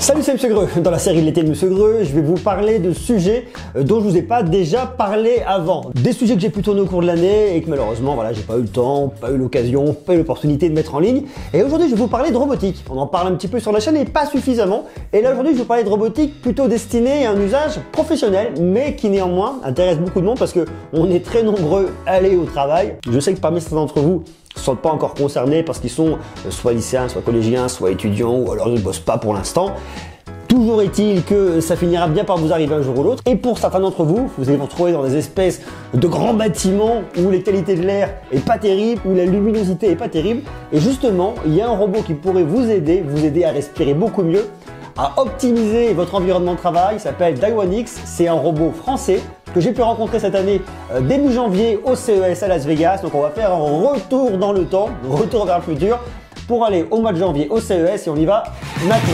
Salut, c'est Monsieur Greux. Dans la série L'été de Monsieur Greux, je vais vous parler de sujets dont je vous ai pas déjà parlé avant. Des sujets que j'ai pu tourner au cours de l'année et que malheureusement, voilà, j'ai pas eu le temps, pas eu l'occasion, pas eu l'opportunité de mettre en ligne. Et aujourd'hui, je vais vous parler de robotique. On en parle un petit peu sur la chaîne et pas suffisamment. Et là, aujourd'hui, je vais vous parler de robotique plutôt destinée à un usage professionnel, mais qui néanmoins intéresse beaucoup de monde parce que on est très nombreux à aller au travail. Je sais que parmi certains d'entre vous, ne sont pas encore concernés parce qu'ils sont soit lycéens, soit collégiens, soit étudiants ou alors ils ne bossent pas pour l'instant. Toujours est-il que ça finira bien par vous arriver un jour ou l'autre. Et pour certains d'entre vous, vous allez vous retrouver dans des espèces de grands bâtiments où les qualités de l'air est pas terrible, où la luminosité est pas terrible. Et justement, il y a un robot qui pourrait vous aider à respirer beaucoup mieux, à optimiser votre environnement de travail. Il s'appelle Daiwanix. C'est un robot français que j'ai pu rencontrer cette année début janvier au CES à Las Vegas. Donc on va faire un retour dans le temps, retour vers le futur pour aller au mois de janvier au CES et on y va maintenant.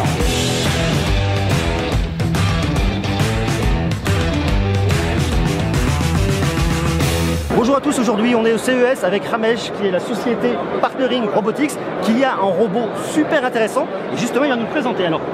Bonjour à tous, aujourd'hui on est au CES avec Ramesh qui est la société Partnering Robotics qui a un robot super intéressant et justement il va nous le présenter alors.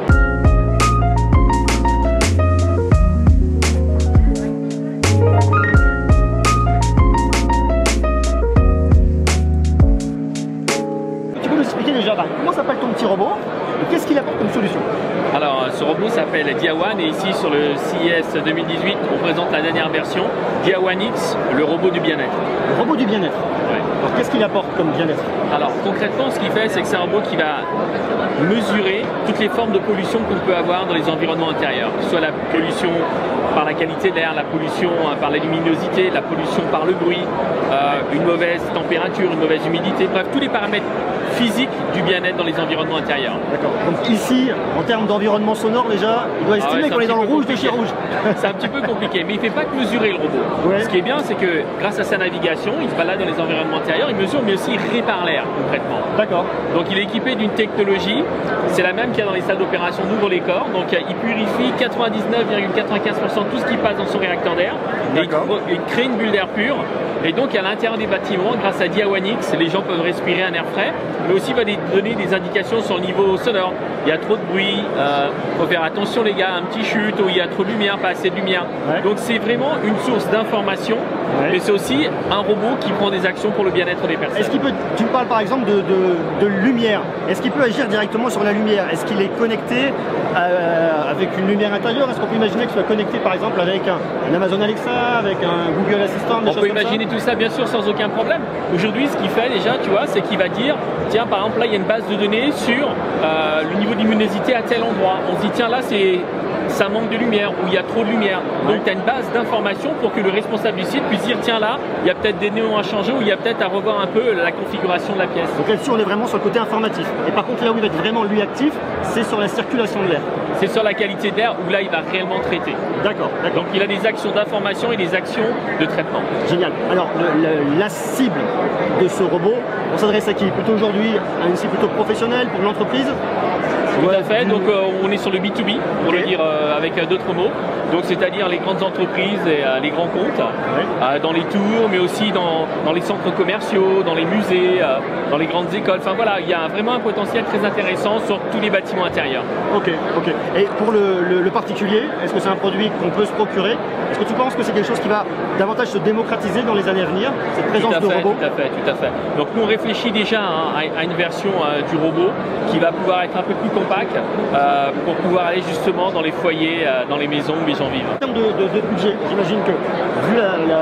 Tu peux nous expliquer déjà comment s'appelle ton petit robot et qu'est-ce qu'il apporte comme solution? Alors ce robot s'appelle Diawan et ici sur le CES 2018 on présente la dernière version, Diawanix, le robot du bien-être. Le robot du bien-être. Ouais. Alors qu'est-ce qu'il apporte comme bien-être? Alors concrètement ce qu'il fait c'est que c'est un robot qui va mesurer toutes les formes de pollution qu'on peut avoir dans les environnements intérieurs, que ce soit la pollution par la qualité de l'air, la pollution par la luminosité, la pollution par le bruit, une mauvaise température, une mauvaise humidité, bref tous les paramètres physiques du bien-être dans les environnements intérieurs. D'accord. Donc ici, en termes d'environnement sonore déjà, il doit estimer qu'on est dans le rouge de chez rouge. C'est un petit peu compliqué, mais il ne fait pas que mesurer le robot. Ouais. Ce qui est bien, c'est que grâce à sa navigation, il se balade dans les environnements intérieurs, il mesure, mais aussi il répare l'air concrètement. D'accord. Donc il est équipé d'une technologie, c'est la même qu'il y a dans les salles d'opération d'ouvre les corps, donc il purifie 99,95% tout ce qui passe dans son réacteur d'air, et il crée une bulle d'air pure. Et donc à l'intérieur des bâtiments, grâce à Diawanix, les gens peuvent respirer un air frais, mais aussi il va donner des indications sur le niveau sonore. Il y a trop de bruit, faut faire attention les gars, un petit chute, ou il y a trop de lumière, pas assez de lumière. Ouais. Donc c'est vraiment une source d'information, mais c'est aussi un robot qui prend des actions pour le bien-être des personnes. Est-ce qu'il peut, tu parles par exemple de lumière, est-ce qu'il peut agir directement sur la lumière? Est-ce qu'il est connecté avec une lumière intérieure? Est-ce qu'on peut imaginer qu'il soit connecté par exemple avec un Amazon Alexa, avec un Google Assistant? On peut imaginer tout ça bien sûr sans aucun problème. Aujourd'hui ce qu'il fait déjà, tu vois, c'est qu'il va dire, tiens par exemple là il y a une base de données sur le niveau de luminosité à tel endroit. On se dit tiens là ça manque de lumière ou il y a trop de lumière. Donc tu as une base d'information pour que le responsable du site puisse dire tiens là il y a peut-être des néons à changer ou il y a peut-être à revoir un peu la configuration de la pièce. Donc là-dessus on est vraiment sur le côté informatif. Et par contre là où il va être vraiment lui actif, c'est sur la circulation de l'air. C'est sur la qualité de l'air où là il va réellement traiter. D'accord. Donc il a des actions d'information et des actions de traitement. Génial. Alors la cible de ce robot, on s'adresse à qui? Plutôt aujourd'hui à une cible plutôt professionnelle pour l'entreprise? Tout à fait, donc on est sur le B2B, pour le dire avec d'autres mots, donc c'est-à-dire les grandes entreprises et les grands comptes, dans les tours, mais aussi dans les centres commerciaux, dans les musées, dans les grandes écoles, enfin voilà, il y a vraiment un potentiel très intéressant sur tous les bâtiments intérieurs. Ok. Et pour le particulier, est-ce que c'est un produit qu'on peut se procurer? Est-ce que tu penses que c'est quelque chose qui va davantage se démocratiser dans les années à venir, cette présence de robot? Tout à fait. Donc nous on réfléchit déjà à une version du robot qui va pouvoir être un peu plus compact pour pouvoir aller justement dans les foyers, dans les maisons où les gens vivent. En termes de budget, j'imagine que vu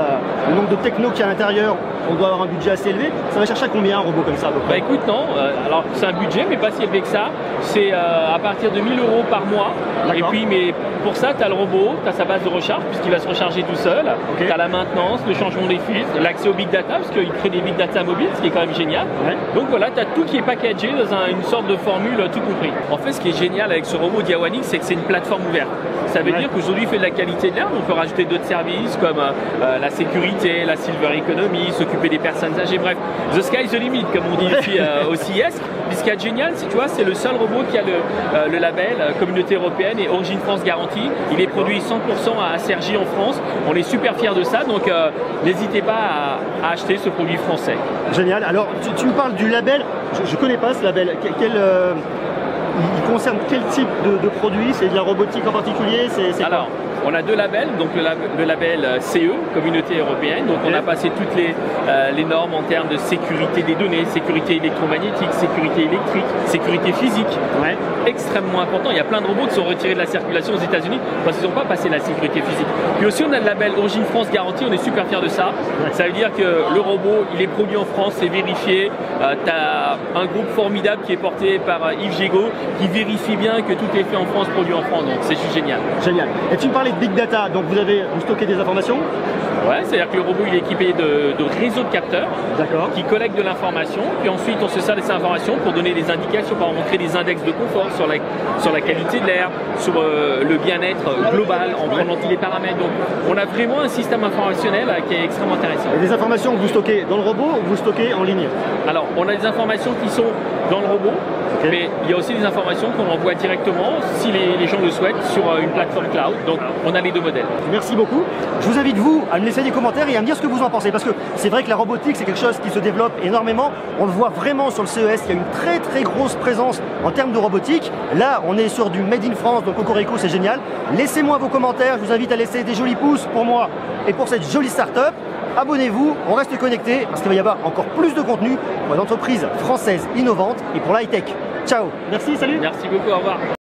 le nombre de techno qu'il y a à l'intérieur, on doit avoir un budget assez élevé. Ça va chercher à combien un robot comme ça à peu près? Bah écoute non, alors c'est un budget mais pas si élevé que ça. C'est à partir de 1000 € par mois. Et puis mais pour ça tu as le robot, tu as sa base de recharge puisqu'il va se recharger tout seul. Tu as la maintenance, le changement des filtres, l'accès au big data parce qu'il crée des big data mobiles, ce qui est quand même génial. Donc voilà, tu as tout qui est packagé dans une sorte de formule tout compris. En fait ce qui est génial avec ce robot Diawanix c'est que c'est une plateforme ouverte. Ça veut dire qu'aujourd'hui il fait de la qualité de l'air, on peut rajouter d'autres services comme la sécurité, la silver economy, s'occuper des personnes âgées, bref, the sky is the limit comme on dit ici au CES. Puis ce qui est génial, c'est tu vois, c'est le seul robot qui a le label Communauté Européenne et Origine France Garantie. Il est produit 100% à Cergy en France. On est super fiers de ça, donc n'hésitez pas à acheter ce produit français. Génial. Alors tu me parles du label, je ne connais pas ce label. concerne quel type de produit? C'est de la robotique en particulier? Alors, on a deux labels, donc le label CE, Communauté Européenne, donc on a passé toutes les normes en termes de sécurité des données, sécurité électromagnétique, sécurité électrique, sécurité physique, extrêmement important. Il y a plein de robots qui sont retirés de la circulation aux États-Unis parce qu'ils n'ont pas passé la sécurité physique. Puis aussi on a le label Origine France Garantie, on est super fiers de ça. Ça veut dire que le robot, il est produit en France, c'est vérifié. Tu as un groupe formidable qui est porté par Yves Gégaud qui vérifie bien que tout est fait en France, produit en France, donc c'est juste génial. Génial. Et tu me parlais de Big Data, donc vous stockez des informations? Ouais, c'est-à-dire que le robot il est équipé de réseaux de capteurs qui collectent de l'information, puis ensuite on se sert de ces informations pour donner des indications, par exemple, montrer des index de confort sur la qualité de l'air, sur le bien-être global, en prenant tous les paramètres. Donc on a vraiment un système informationnel qui est extrêmement intéressant. Et des informations que vous stockez dans le robot ou vous stockez en ligne? Alors on a des informations qui sont dans le robot, mais il y a aussi des informations qu'on envoie directement, si les gens le souhaitent, sur une plateforme cloud. Donc on a les deux modèles. Merci beaucoup. Je vous invite vous à me laisser des commentaires et à me dire ce que vous en pensez, parce que c'est vrai que la robotique c'est quelque chose qui se développe énormément. On le voit vraiment sur le CES, il y a une très grosse présence en termes de robotique. Là on est sur du Made in France, donc Cocorico, c'est génial. Laissez-moi vos commentaires, je vous invite à laisser des jolis pouces pour moi et pour cette jolie start-up. Abonnez-vous, on reste connectés parce qu'il va y avoir encore plus de contenu pour les entreprises françaises innovantes et pour l'high-tech. Ciao, merci, salut. Merci beaucoup, au revoir.